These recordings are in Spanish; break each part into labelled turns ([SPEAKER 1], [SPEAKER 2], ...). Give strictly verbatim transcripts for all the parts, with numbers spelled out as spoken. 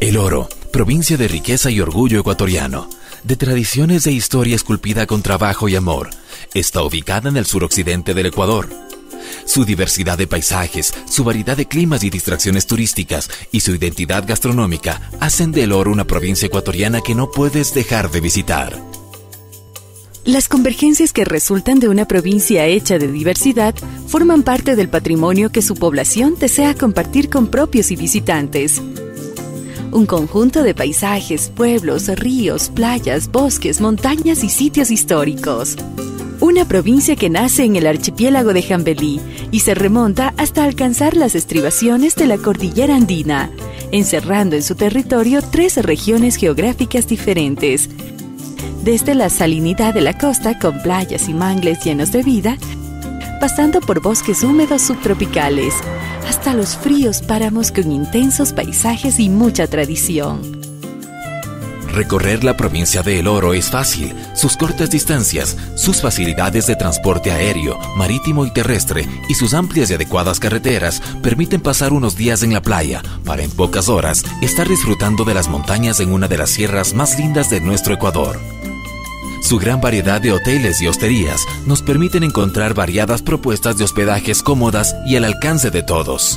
[SPEAKER 1] El Oro, provincia de riqueza y orgullo ecuatoriano, de tradiciones e historia esculpida con trabajo y amor, está ubicada en el suroccidente del Ecuador. Su diversidad de paisajes, su variedad de climas y distracciones turísticas y su identidad gastronómica hacen de El Oro una provincia ecuatoriana que no puedes dejar de visitar.
[SPEAKER 2] Las convergencias que resultan de una provincia hecha de diversidad forman parte del patrimonio que su población desea compartir con propios y visitantes. Un conjunto de paisajes, pueblos, ríos, playas, bosques, montañas y sitios históricos. Una provincia que nace en el archipiélago de Jambelí y se remonta hasta alcanzar las estribaciones de la cordillera andina, encerrando en su territorio tres regiones geográficas diferentes. Desde la salinidad de la costa, con playas y mangles llenos de vida, pasando por bosques húmedos subtropicales, hasta los fríos páramos con intensos paisajes y mucha tradición.
[SPEAKER 1] Recorrer la provincia de El Oro es fácil. Sus cortas distancias, sus facilidades de transporte aéreo, marítimo y terrestre y sus amplias y adecuadas carreteras permiten pasar unos días en la playa para en pocas horas estar disfrutando de las montañas en una de las sierras más lindas de nuestro Ecuador. Su gran variedad de hoteles y hosterías nos permiten encontrar variadas propuestas de hospedajes cómodas y al alcance de todos.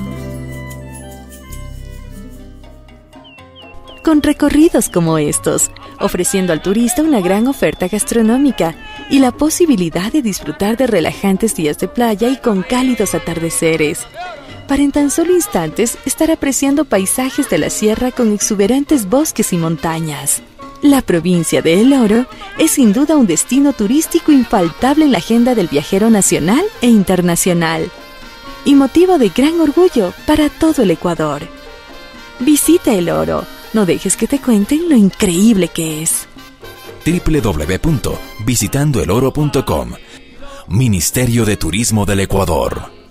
[SPEAKER 2] Con recorridos como estos, ofreciendo al turista una gran oferta gastronómica y la posibilidad de disfrutar de relajantes días de playa y con cálidos atardeceres, para en tan solo instantes estar apreciando paisajes de la sierra con exuberantes bosques y montañas. La provincia de El Oro es sin duda un destino turístico infaltable en la agenda del viajero nacional e internacional, y motivo de gran orgullo para todo el Ecuador. Visita El Oro. No dejes que te cuenten lo increíble que es.
[SPEAKER 1] doble u doble u doble u punto visitando el oro punto com. Ministerio de Turismo del Ecuador.